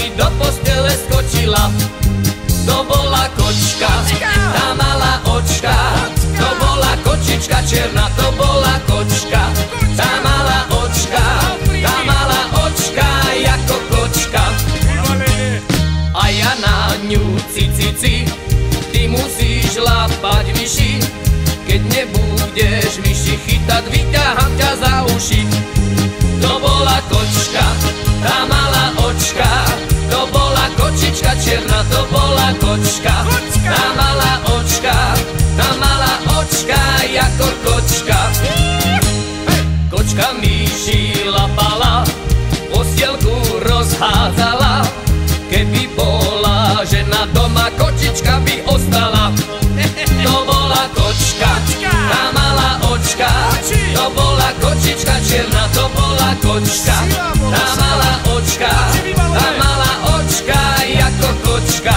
mi do postele skočila. To bola kočka, tá mala očka. To bola kočička černá, to bola kočka. Tá mala očka, tá mala očka, jako kočka. A ja na ňu cici, ty musíš lapať vyši. Keď nebudeš myši chytať, vyťahám ťa za uši. To bola kočka, tá mala očka. To bola kočička černá, to bola kočka. Tá mala očka, tá mala očka, jako kočka. Kočka myši lapala, postielku rozhádzala. Keby bola žena doma, kočička by ostala. To bola kočka, tá mala očka. To bola kočička černá, to bola kočka. Tá mala očka, tá mala očka, jako kočka.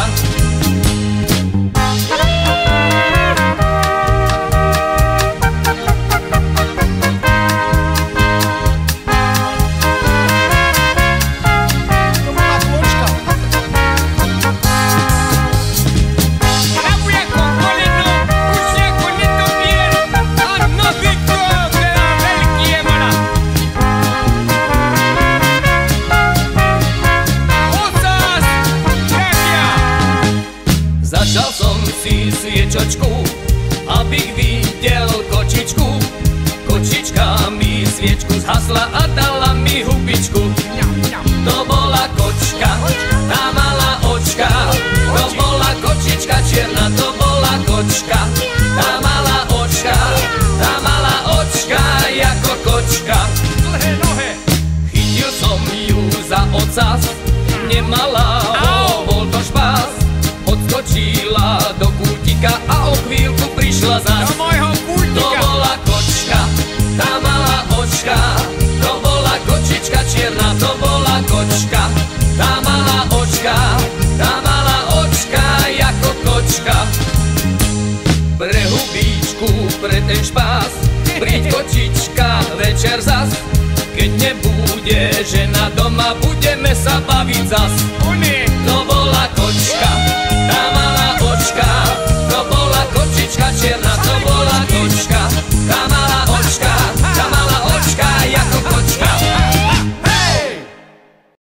Začal som si sviečočku, abych videl kočičku. Kočička mi sviečku zhasla a dala mi hubičku. To bola kočka, tá mala očka. To bola kočička čierna, to bola kočka. Tá mala očka, tá mala očka, jako kočka. Chytil som ju za ocas, nemala ho, bol to špás. Odskočila do kútika a o chvíľku prišla zas. To bola kočka, tá mala očka. To bola kočička čierna, to bola kočka. Tá mala očka, tá mala očka, jako kočka. Pre hubičku, pre ten špás, príď kočička večer zas. Keď nebude žena doma, budeme sa baviť zas.